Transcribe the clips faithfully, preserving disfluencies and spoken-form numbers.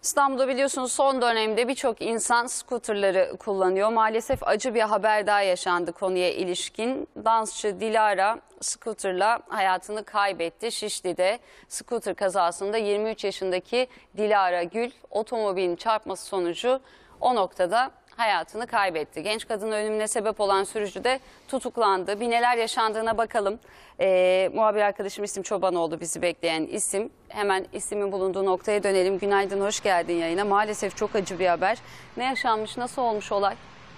İstanbul'da biliyorsunuz son dönemde birçok insan scooterları kullanıyor. Maalesef acı bir haber daha yaşandı konuya ilişkin. Dansçı Dilara scooterla hayatını kaybetti. Şişli'de scooter kazasında yirmi üç yaşındaki Dilara Gül otomobilin çarpması sonucu o noktada hayatını kaybetti. Genç kadının ölümüne sebep olan sürücü de tutuklandı. Bir neler yaşandığına bakalım. Ee, muhabir arkadaşım İsim Çobanoğlu bizi bekleyen isim. Hemen ismin bulunduğu noktaya dönelim. Günaydın, hoş geldin yayına. Maalesef çok acı bir haber. Ne yaşanmış, nasıl olmuş olay?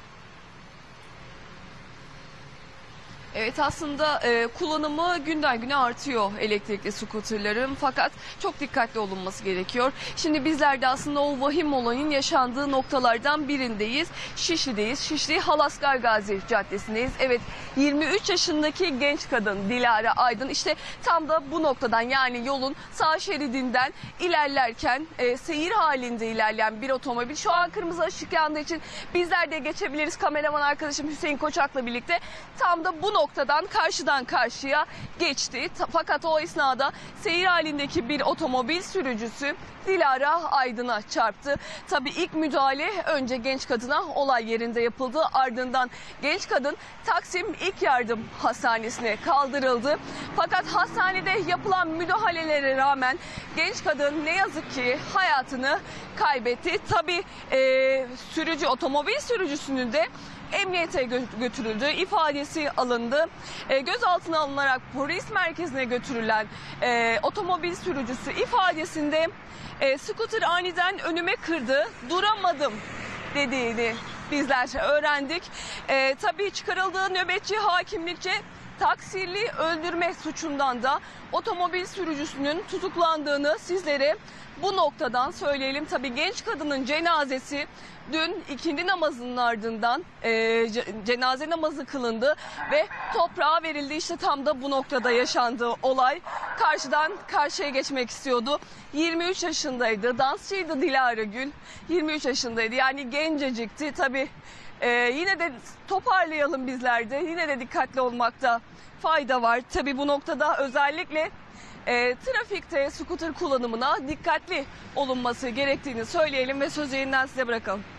Evet, aslında e, kullanımı günden güne artıyor elektrikli skuterların, fakat çok dikkatli olunması gerekiyor. Şimdi bizler de aslında o vahim olayın yaşandığı noktalardan birindeyiz. Şişli'deyiz. Şişli Halaskar Gazi Caddesi'ndeyiz. Evet, yirmi üç yaşındaki genç kadın Dilara Aydın işte tam da bu noktadan, yani yolun sağ şeridinden ilerlerken e, seyir halinde ilerleyen bir otomobil, şu an kırmızı ışık yandığı için bizler de geçebiliriz. Kameraman arkadaşım Hüseyin Koçak'la birlikte tam da bu noktadan noktadan karşıdan karşıya geçti. Fakat o esnada seyir halindeki bir otomobil sürücüsü Dilara Aydın'a çarptı. Tabii ilk müdahale önce genç kadına olay yerinde yapıldı. Ardından genç kadın Taksim İlk Yardım Hastanesi'ne kaldırıldı. Fakat hastanede yapılan müdahalelere rağmen genç kadın ne yazık ki hayatını kaybetti. Tabii e, sürücü, otomobil sürücüsünün de emniyete götürüldü, ifadesi alındı. E, gözaltına alınarak polis merkezine götürülen e, otomobil sürücüsü ifadesinde e, scooter aniden önüme kırdı, duramadım dediğini bizler öğrendik. E, tabii çıkarıldığı nöbetçi hakimlikçe taksirli öldürme suçundan da otomobil sürücüsünün tutuklandığını sizlere bu noktadan söyleyelim. Tabii genç kadının cenazesi dün ikindi namazının ardından e, cenaze namazı kılındı ve toprağa verildi. İşte tam da bu noktada yaşandı olay. Karşıdan karşıya geçmek istiyordu. yirmi üç yaşındaydı. Dansçıydı Dilara Gül. yirmi üç yaşındaydı. Yani gencecikti. Tabii e, yine de toparlayalım bizler de. Yine de dikkatli olmakta fayda var. Tabii bu noktada özellikle E, trafikte scooter kullanımına dikkatli olunması gerektiğini söyleyelim ve sözü yeniden size bırakalım.